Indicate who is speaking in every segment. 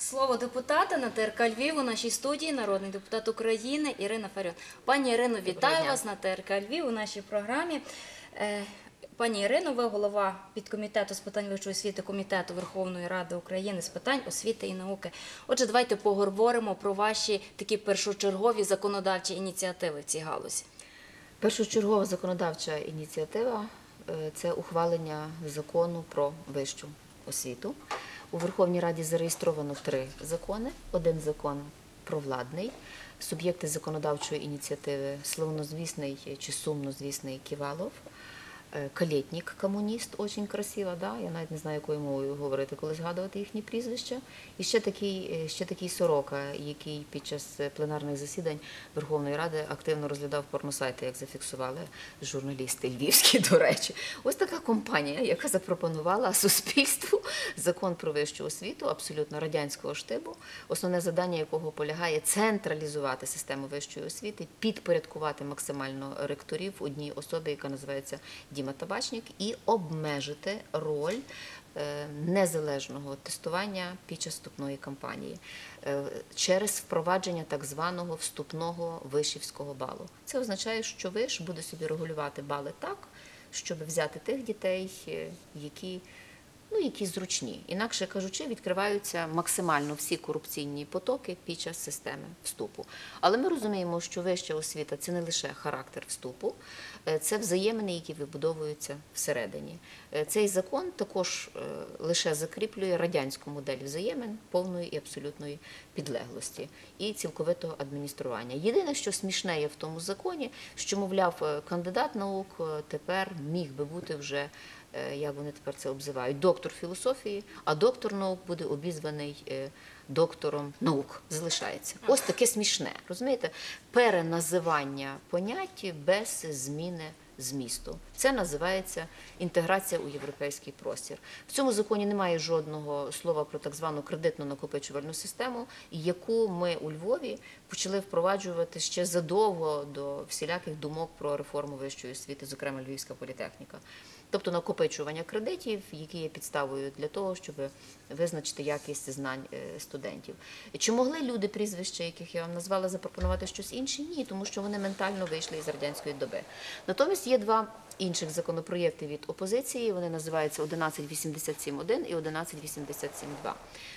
Speaker 1: Слово депутата на ТРК Львів у нашій студії народний депутат України Ірина Фаріон. Пані Ірино, вітаю вас на ТРК Львів у нашій програмі. Пані Ірино, ви голова підкомітету з питань вищої освіти Комітету Верховної Ради України з питань освіти і науки. Отже, давайте поговоримо про ваші такі першочергові законодавчі ініціативи в цій галузі.
Speaker 2: Першочергова законодавча ініціатива – це ухвалення закону про вищу освіту. У Верховній Раді зареєстровано 3 закони. Один закон провладний, суб'єкти законодавчої ініціативи славнозвісний чи сумнозвісний Ківалов, Калєтнік, комуніст, дуже красиво, да? Я навіть не знаю, якою мовою говорити, коли згадувати їхні прізвища. І ще такий Сорока, який під час пленарних засідань Верховної Ради активно розглядав порносайти, як зафіксували журналісти львівські, до речі. Ось така компанія, яка запропонувала суспільству закон про вищу освіту, абсолютно радянського штибу, основне завдання якого полягає централізувати систему вищої освіти, підпорядкувати максимально ректорів одній особі, яка називається Діма Табачник, і обмежити роль незалежного тестування під час вступної кампанії через впровадження так званого вступного вишівського балу. Це означає, що виш буде собі регулювати бали так, щоб взяти тих дітей, які зручні. Інакше кажучи, відкриваються максимально всі корупційні потоки під час системи вступу. Але ми розуміємо, що вища освіта – це не лише характер вступу, це взаємини, які вибудовуються всередині. Цей закон також лише закріплює радянську модель взаємин повної і абсолютної підлеглості і цілковитого адміністрування. Єдине, що смішне є в тому законі, що, мовляв, кандидат наук тепер міг би бути вже, як вони тепер це обзивають, доктор філософії, а доктор наук буде обізваний доктором наук, залишається. Ось таке смішне, розумієте? Переназивання понять без зміни змісту. Це називається інтеграція у європейський простір. В цьому законі немає жодного слова про так звану кредитно-накопичувальну систему, яку ми у Львові почали впроваджувати ще задовго до всіляких думок про реформу вищої освіти, зокрема Львівська політехніка. Тобто накопичування кредитів, які є підставою для того, щоб визначити якість знань студентів. Чи могли люди, прізвища, яких я вам назвала, запропонувати щось інше? Ні, тому що вони ментально вийшли із радянської доби. Натомість є 2 інших законопроєкти від опозиції, вони називаються 1187-1 і 1187-2.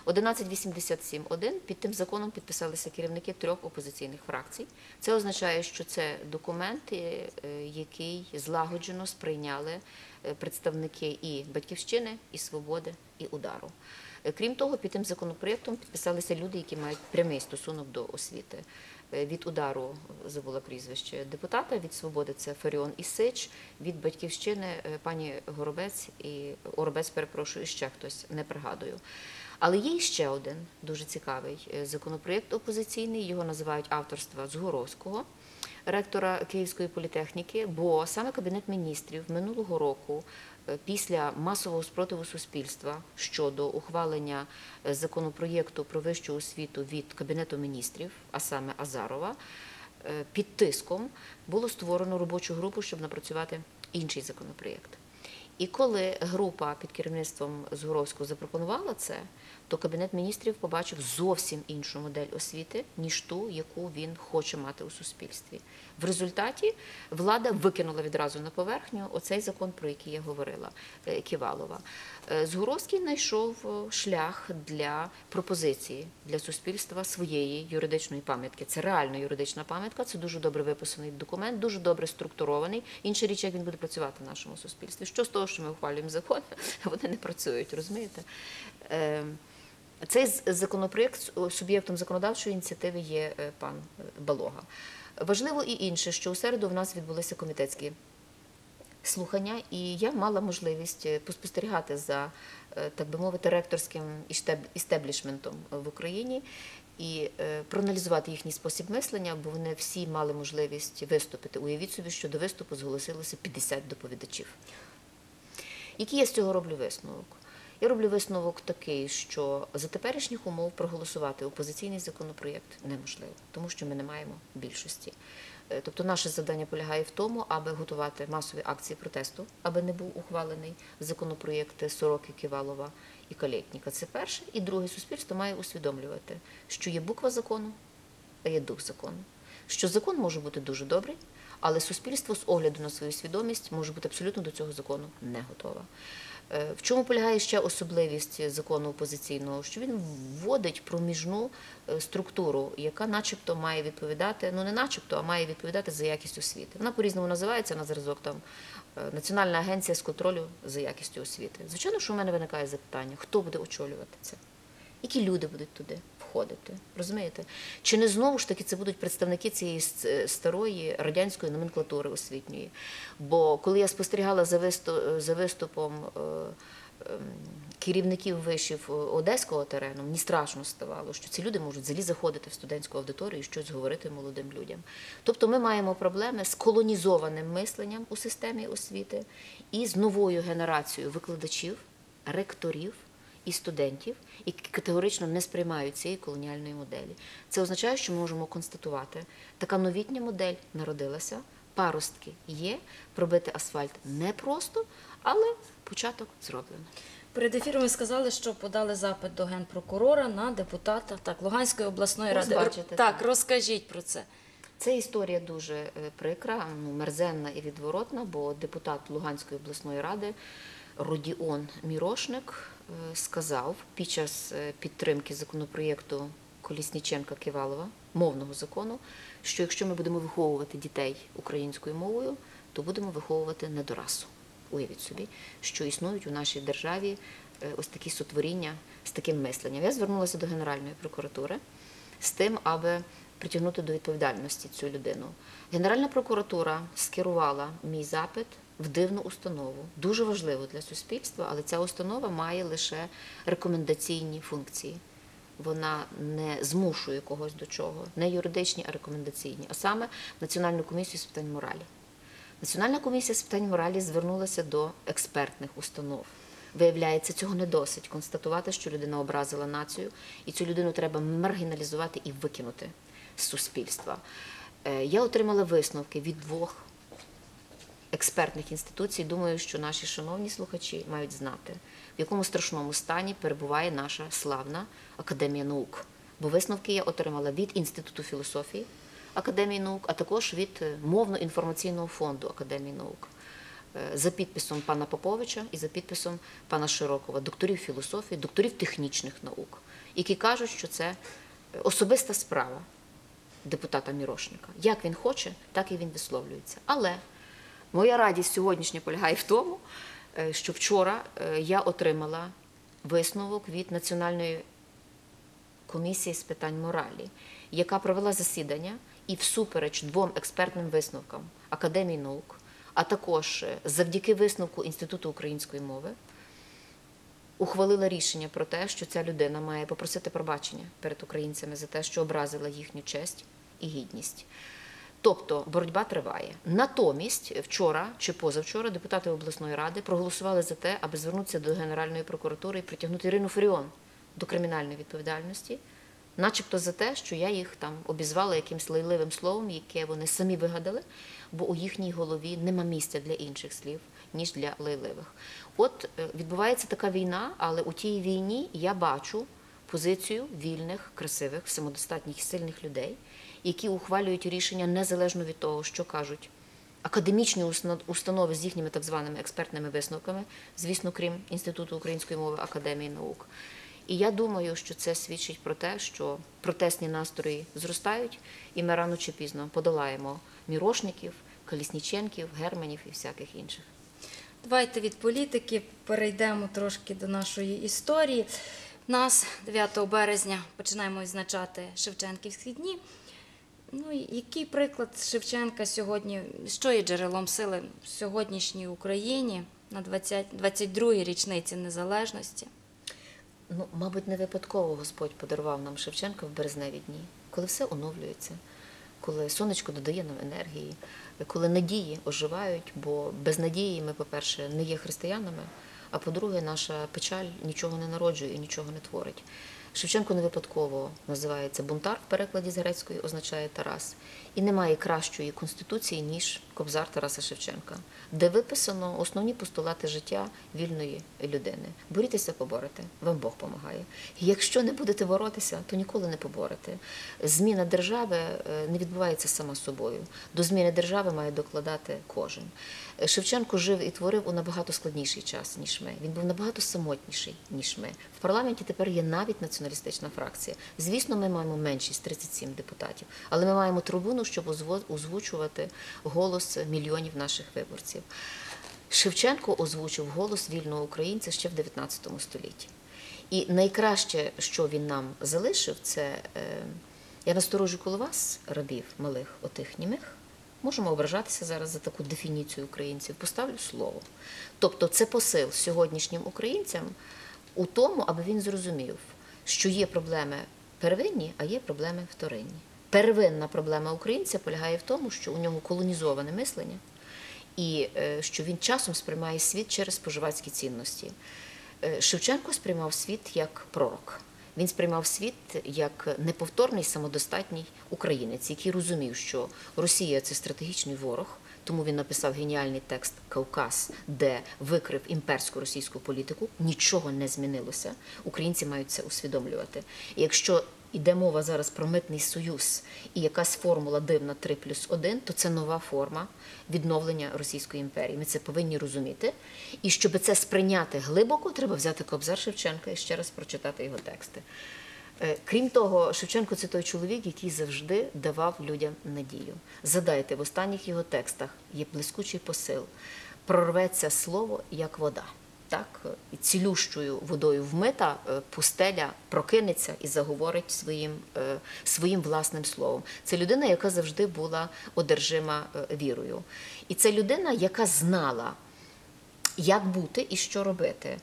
Speaker 2: 1187-1 під тим законом підписалися керівники 3 опозиційних фракцій. Це означає, що це документ, який злагоджено сприйняли представники і «Батьківщини», і «Свободи», і «Удару». Крім того, під тим законопроєктом підписалися люди, які мають прямий стосунок до освіти. Від «Удару» забула прізвище депутата, від «Свободи» – це Фаріон і Сич, від «Батьківщини» – пані Горобець, перепрошую, і ще хтось, не пригадую. Але є ще один дуже цікавий законопроєкт опозиційний, його називають авторства Згуровського, ректора Київської політехніки, бо саме Кабінет міністрів минулого року, після масового спротиву суспільства щодо ухвалення законопроєкту про вищу освіту від Кабінету міністрів, а саме Азарова, під тиском було створено робочу групу, щоб напрацювати інший законопроєкт. І коли група під керівництвом Згуровського запропонувала це, то Кабінет міністрів побачив зовсім іншу модель освіти, ніж ту, яку він хоче мати у суспільстві. В результаті влада викинула відразу на поверхню оцей закон, про який я говорила, Ківалова. Згуровський знайшов шлях для пропозиції для суспільства своєї юридичної пам'ятки. Це реальна юридична пам'ятка, це дуже добре виписаний документ, дуже добре структурований. Інша річ, як він буде працювати в нашому суспільстві. Що з того, що ми ухвалюємо закон, вони не працюють, розумієте? Цей законопроєкт суб'єктом законодавчої ініціативи є пан Балога. Важливо і інше, що у середу в нас відбулися комітетські слухання, і я мала можливість поспостерігати за, так би мовити, ректорським істеблішментом в Україні і проаналізувати їхній спосіб мислення, бо вони всі мали можливість виступити. Уявіть собі, що до виступу зголосилося 50 доповідачів. Який я з цього роблю висновок? Я роблю висновок такий, що за теперішніх умов проголосувати опозиційний законопроєкт неможливо, тому що ми не маємо більшості. Тобто наше завдання полягає в тому, аби готувати масові акції протесту, аби не був ухвалений законопроєкт Сороки, Ківалова і калєтніка. Це перше. І друге, суспільство має усвідомлювати, що є буква закону, а є дух закону. Що закон може бути дуже добрий, але суспільство з огляду на свою свідомість може бути абсолютно до цього закону не готове. В чому полягає ще особливість закону опозиційного? Що він вводить проміжну структуру, яка начебто має відповідати, ну не начебто, а має відповідати за якість освіти. Вона по-різному називається, на зразок там Національна агенція з контролю за якістю освіти. Звичайно, що в мене виникає запитання, хто буде очолювати це? Які люди будуть туди входити? Розумієте? Чи не знову ж таки це будуть представники цієї старої радянської номенклатури освітньої? Бо коли я спостерігала за виступом керівників вишів одеського терену, мені страшно ставало, що ці люди можуть взагалі заходити в студентську аудиторію і щось говорити молодим людям. Тобто ми маємо проблеми з колонізованим мисленням у системі освіти і з новою генерацією викладачів, ректорів і студентів, які категорично не сприймають цієї колоніальної моделі. Це означає, що ми можемо констатувати, така новітня модель народилася, паростки є, пробити асфальт непросто, але початок зроблено.
Speaker 1: Перед ефіром ви сказали, що подали запит до Генпрокурора на депутата Луганської обласної ради.
Speaker 2: Бачите,
Speaker 1: Так, розкажіть про це.
Speaker 2: Це історія дуже прикра, мерзенна і відворотна, бо депутат Луганської обласної ради Родіон Мірошник сказав під час підтримки законопроєкту Колісніченка-Ківалова, мовного закону, що якщо ми будемо виховувати дітей українською мовою, то будемо виховувати недорасу. Уявіть собі, що існують у нашій державі ось такі сотворіння з таким мисленням. Я звернулася до Генеральної прокуратури з тим, аби притягнути до відповідальності цю людину. Генеральна прокуратура скерувала мій запит в дивну установу, дуже важливу для суспільства, але ця установа має лише рекомендаційні функції. Вона не змушує когось до чого, не юридичні, а рекомендаційні, а саме Національну комісію з питань моралі. Національна комісія з питань моралі звернулася до експертних установ. Виявляється, цього не досить констатувати, що людина образила націю, і цю людину треба маргіналізувати і викинути з суспільства. Я отримала висновки від 2 експертних інституцій. Думаю, що наші шановні слухачі мають знати, в якому страшному стані перебуває наша славна Академія наук. Бо висновки я отримала від Інституту філософії Академії наук, а також від Мовно-інформаційного фонду Академії наук. За підписом пана Поповича і за підписом пана Широкова, докторів філософії, докторів технічних наук, які кажуть, що це особиста справа депутата Мірошника. Як він хоче, так і він висловлюється. Але моя радість сьогоднішня полягає в тому, що вчора я отримала висновок від Національної комісії з питань моралі, яка провела засідання і всупереч 2 експертним висновкам Академії наук, а також завдяки висновку Інституту української мови, ухвалила рішення про те, що ця людина має попросити пробачення перед українцями за те, що образила їхню честь і гідність. Тобто боротьба триває. Натомість вчора чи позавчора депутати обласної ради проголосували за те, аби звернутися до Генеральної прокуратури і притягнути Ірину Фаріон до кримінальної відповідальності, начебто за те, що я їх там обізвала якимсь лайливим словом, яке вони самі вигадали, бо у їхній голові нема місця для інших слів, ніж для лайливих. От відбувається така війна, але у тій війні я бачу позицію вільних, красивих, самодостатніх і сильних людей, які ухвалюють рішення незалежно від того, що кажуть академічні установи з їхніми так званими експертними висновками, звісно, крім Інституту української мови Академії наук. І я думаю, що це свідчить про те, що протестні настрої зростають, і ми рано чи пізно подолаємо Мірошників, Колісніченків, Германів і всяких інших.
Speaker 1: Давайте від політики перейдемо трошки до нашої історії. Нас 9 березня починаємо відзначати Шевченківські дні. Ну, який приклад Шевченка сьогодні, що є джерелом сили в сьогоднішній Україні на 22-й річниці незалежності?
Speaker 2: Ну, мабуть, не випадково Господь подарував нам Шевченка в березневі дні, коли все оновлюється, коли сонечко додає нам енергії, коли надії оживають, бо без надії ми, по-перше, не є християнами, а по-друге, наша печаль нічого не народжує і нічого не творить. Шевченко не випадково називається бунтар в перекладі з грецької, означає Тарас. І немає кращої конституції, ніж Кобзар Тараса Шевченка, де виписано основні постулати життя вільної людини. Борітеся, поборете, вам Бог помагає. Якщо не будете боротися, то ніколи не поборете. Зміна держави не відбувається сама собою. До зміни держави має докладати кожен. Шевченко жив і творив у набагато складніший час, ніж ми. Він був набагато самотніший, ніж ми. В парламенті тепер є навіть націоналістична фракція. Звісно, ми маємо меншість, 37 депутатів, але ми маємо трибуну, щоб озвучувати голос мільйонів наших виборців. Шевченко озвучив голос вільного українця ще в 19 столітті. І найкраще, що він нам залишив, це я насторожу коло вас, рабів малих, отих німих. Можемо ображатися зараз за таку дефініцію українців. Поставлю слово. Тобто це посил сьогоднішнім українцям у тому, аби він зрозумів, що є проблеми первинні, а є проблеми вторинні. Первинна проблема українця полягає в тому, що у нього колонізоване мислення і що він часом сприймає світ через споживацькі цінності. Шевченко сприймав світ як пророк. Він сприймав світ як неповторний, самодостатній українець, який розумів, що Росія – це стратегічний ворог, тому він написав геніальний текст «Кавказ», де викрив імперську російську політику. Нічого не змінилося. Українці мають це усвідомлювати. І якщо йде мова зараз про митний союз і якась формула дивна 3+1, то це нова форма відновлення Російської імперії. Ми це повинні розуміти. І щоб це сприйняти глибоко, треба взяти Кобзар Шевченка і ще раз прочитати його тексти. Крім того, Шевченко – це той чоловік, який завжди давав людям надію. Задайте, в останніх його текстах є блискучий посил. Прорветься слово, як вода. Так, і цілющою водою вмита пустеля прокинеться і заговорить своїм власним словом. Це людина, яка завжди була одержима вірою. І це людина, яка знала, як бути і що робити.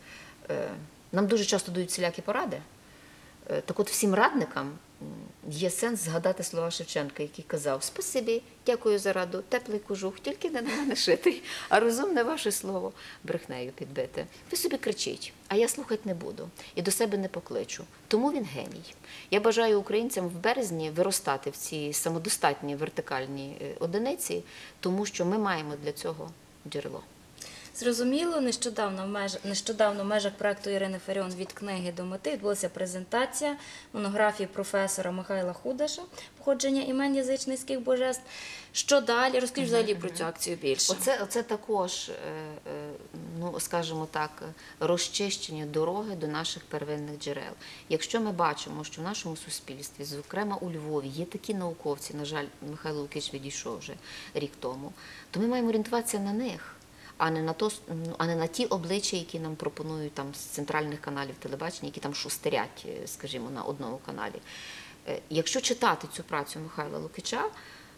Speaker 2: Нам дуже часто дають всілякі поради. Так от всім радникам є сенс згадати слова Шевченка, який казав: «Спасибі, дякую за раду, теплий кожух, тільки не на мене шитий, а розумне ваше слово брехнею підбите. Ви собі кричіть, а я слухати не буду і до себе не покличу». Тому він геній. Я бажаю українцям в березні виростати в ці самодостатні вертикальні одиниці, тому що ми маємо для цього джерело.
Speaker 1: Зрозуміло, нещодавно в межах проекту Ірини Фаріон «Від книги до мети» відбулася презентація монографії професора Михайла Худаша «Походження імен язичницьких божеств». Що далі? Розкажіть взагалі про цю акцію більше.
Speaker 2: Оце також, ну, скажімо так, розчищення дороги до наших первинних джерел. Якщо ми бачимо, що в нашому суспільстві, зокрема у Львові, є такі науковці, на жаль, Михайло Лукич відійшов вже рік тому, то ми маємо орієнтуватися на них, а не на ті обличчя, які нам пропонують там з центральних каналів телебачення, які там шустерять, скажімо, на одному каналі. Якщо читати цю працю Михайла Лукича,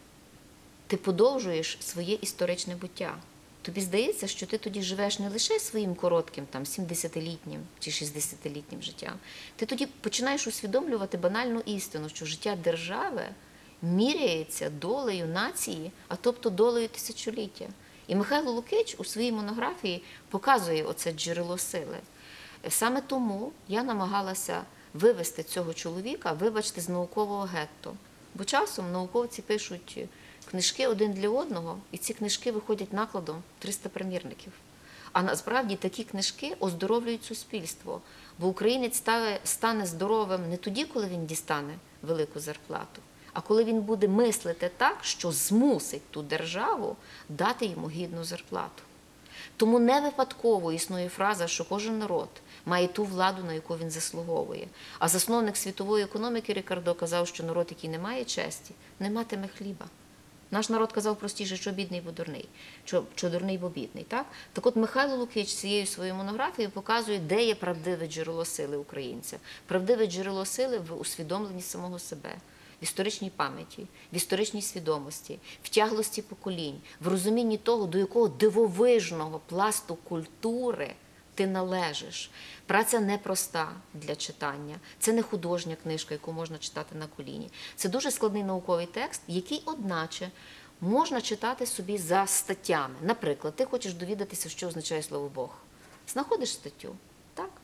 Speaker 2: ти подовжуєш своє історичне буття. Тобі здається, що ти тоді живеш не лише своїм коротким, там, 70-літнім чи 60-літнім життям. Ти тоді починаєш усвідомлювати банальну істину, що життя держави міряється долею нації, а тобто долею тисячоліття. І Михайло Лукич у своїй монографії показує оце джерело сили. Саме тому я намагалася вивести цього чоловіка, вибачте, з наукового гетто. Бо часом науковці пишуть книжки один для одного, і ці книжки виходять накладом 300 примірників. А насправді такі книжки оздоровлюють суспільство, бо українець стане здоровим не тоді, коли він дістане велику зарплату, а коли він буде мислити так, що змусить ту державу дати йому гідну зарплату. Тому не випадково існує фраза, що кожен народ має ту владу, на яку він заслуговує. А засновник світової економіки Рікардо казав, що народ, який не має честі, не матиме хліба. Наш народ казав простіше, що бідний, бо дурний, що дурний, бо бідний. Так от Михайло Лукич цією своєю монографією показує, де є правдиве джерело сили українця. Правдиве джерело сили в усвідомленні самого себе, в історичній пам'яті, в історичній свідомості, в тяглості поколінь, в розумінні того, до якого дивовижного пласту культури ти належиш. Праця непроста для читання. Це не художня книжка, яку можна читати на коліні. Це дуже складний науковий текст, який, одначе, можна читати собі за статтями. Наприклад, ти хочеш довідатися, що означає слово Бог. Знаходиш статтю, так?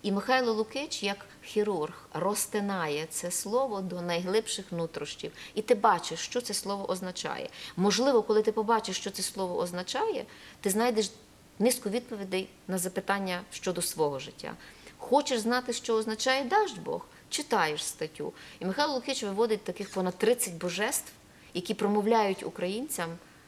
Speaker 2: І Михайло Лукич, як хірург, розтинає це слово до найглибших нутрощів. І ти бачиш, що це слово означає. Можливо, коли ти побачиш, що це слово означає, ти знайдеш низку відповідей на запитання щодо свого життя. Хочеш знати, що означає «дасть Бог»? Читаєш статтю. І Михайло Лукич виводить таких понад 30 божеств, які промовляють українцям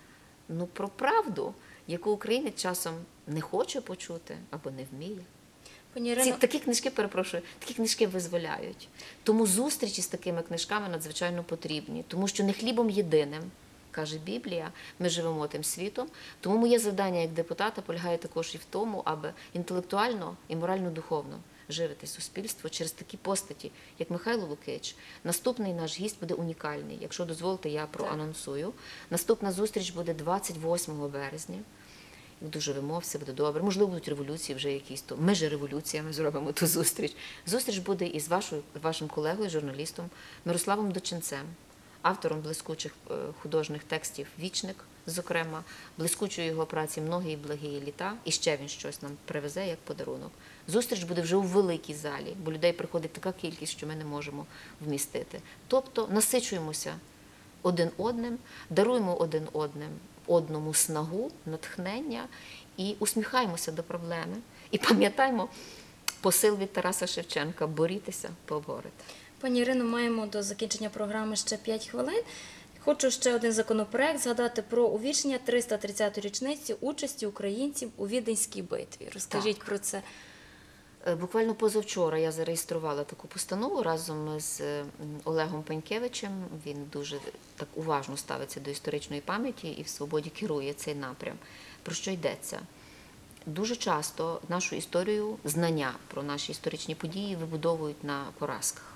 Speaker 2: про правду, яку українець часом не хоче почути або не вміє.
Speaker 1: Пані Ірино,
Speaker 2: Такі книжки, перепрошую, такі книжки визволяють. Тому зустрічі з такими книжками надзвичайно потрібні, тому що не хлібом єдиним, каже Біблія, ми живемо тим світом. Тому моє завдання як депутата полягає також і в тому, аби інтелектуально і морально-духовно живити суспільство через такі постаті, як Михайло Лукич. Наступний наш гість буде унікальний. Якщо дозволите, я проанонсую. Наступна зустріч буде 28 березня. Дуже вимов, все буде добре. Можливо, будуть революції вже якісь. То ми ж революціями зробимо ту зустріч. Зустріч буде із вашим колегою, журналістом Мирославом Доченцем, автором блискучих художніх текстів «Вічник», зокрема, блискучої його праці «Многі і благі літа». І ще він щось нам привезе як подарунок. Зустріч буде вже у великій залі, бо людей приходить така кількість, що ми не можемо вмістити. Тобто насичуємося один одним, даруємо один одному снагу, натхнення і усміхаємося до проблеми. І пам'ятаємо посил від Тараса Шевченка «Борітеся, поборете».
Speaker 1: пані Ірино, маємо до закінчення програми ще 5 хвилин. Хочу ще один законопроект згадати про увічнення 330-ї річниці участі українців у Віденській битві. Розкажіть про це.
Speaker 2: Буквально позавчора я зареєструвала таку постанову разом з Олегом Пенькевичем. Він дуже так уважно ставиться до історичної пам'яті і в «Свободі» керує цей напрям. Про що йдеться? Дуже часто нашу історію, знання про наші історичні події вибудовують на поразках.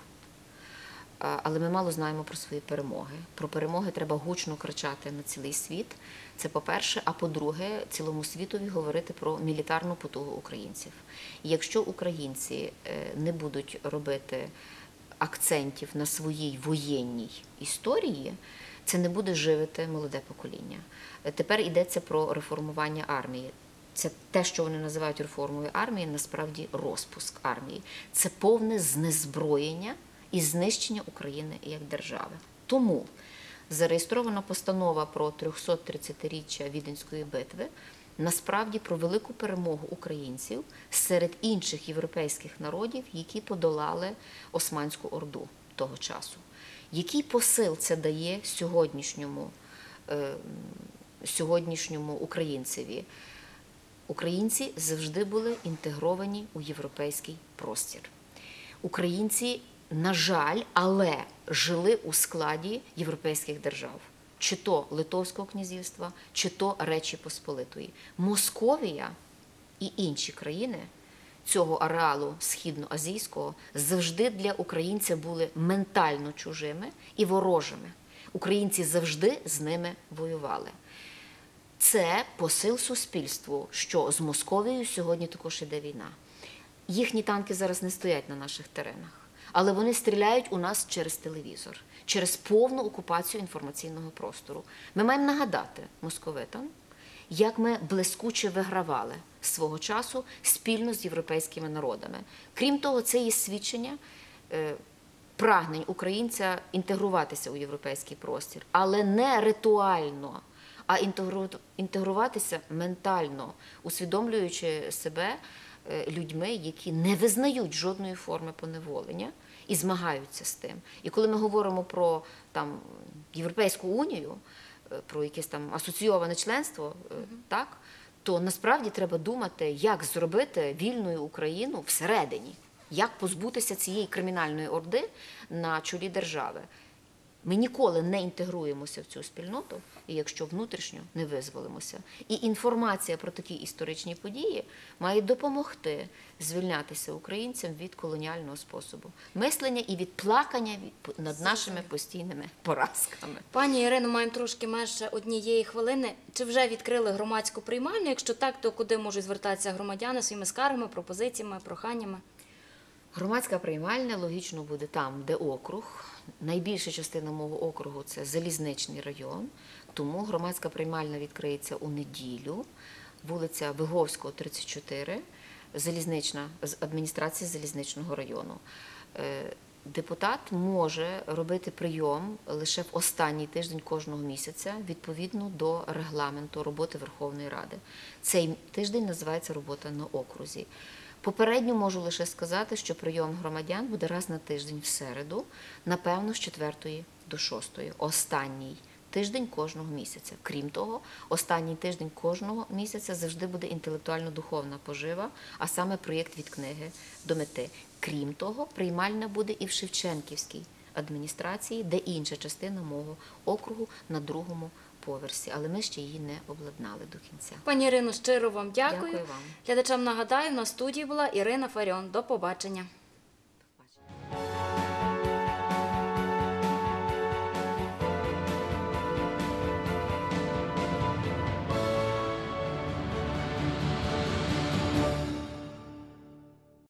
Speaker 2: Але ми мало знаємо про свої перемоги. Про перемоги треба гучно кричати на цілий світ. Це по-перше. А по-друге, цілому світові говорити про мілітарну потугу українців. І якщо українці не будуть робити акцентів на своїй воєнній історії, це не буде живити молоде покоління. Тепер йдеться про реформування армії. Це те, що вони називають реформою армії, насправді розпуск армії. Це повне знезброєння і знищення України як держави. Тому зареєстрована постанова про 330-річчя Віденської битви насправді про велику перемогу українців серед інших європейських народів, які подолали Османську Орду того часу. Який посил це дає сьогоднішньому українцеві? Українці завжди були інтегровані у європейський простір. Українці, на жаль, але жили у складі європейських держав. Чи то Литовського князівства, чи то Речі Посполитої. Московія і інші країни цього ареалу східноазійського завжди для українця були ментально чужими і ворожими. Українці завжди з ними воювали. Це посил суспільству, що з Московією сьогодні також іде війна. Їхні танки зараз не стоять на наших теренах, але вони стріляють у нас через телевізор, через повну окупацію інформаційного простору. Ми маємо нагадати московитам, як ми блискуче вигравали свого часу спільно з європейськими народами. Крім того, це є свідчення прагнень українця інтегруватися у європейський простір, але не ритуально, а інтегруватися ментально, усвідомлюючи себе людьми, які не визнають жодної форми поневолення і змагаються з тим. І коли ми говоримо про Європейську унію, про якесь асоційоване членство, то насправді треба думати, як зробити вільною Україну всередині, як позбутися цієї кримінальної орди на чолі держави. Ми ніколи не інтегруємося в цю спільноту, і якщо внутрішньо не визволимося. І інформація про такі історичні події має допомогти звільнятися українцям від колоніального способу мислення і від плакання над нашими постійними поразками.
Speaker 1: Пані Ірино, маємо трошки менше однієї хвилини. Чи вже відкрили громадську приймальню? Якщо так, то куди можуть звертатися громадяни своїми скаргами, пропозиціями, проханнями?
Speaker 2: Громадська приймальня логічно буде там, де округ. Найбільша частина мого округу – це Залізничний район, тому громадська приймальня відкриється у неділю, вулиця Виговського, 34, з адміністрації залізничного району. Депутат може робити прийом лише в останній тиждень кожного місяця відповідно до регламенту роботи Верховної Ради. Цей тиждень називається робота на окрузі. Попередньо можу лише сказати, що прийом громадян буде раз на тиждень в середу, напевно, з 4 до 6, останній тиждень кожного місяця. Крім того, останній тиждень кожного місяця завжди буде інтелектуально-духовна пожива, а саме проєкт «Від книги до мети». Крім того, приймальна буде і в Шевченківській адміністрації, де інша частина мого округу на 2-му поверсі, але ми ще її не обладнали до кінця.
Speaker 1: Пані Ірино, щиро вам дякую.
Speaker 2: Дякую вам.
Speaker 1: Глядачам нагадаю, на студії була Ірина Фаріон. До побачення.
Speaker 2: Бачите.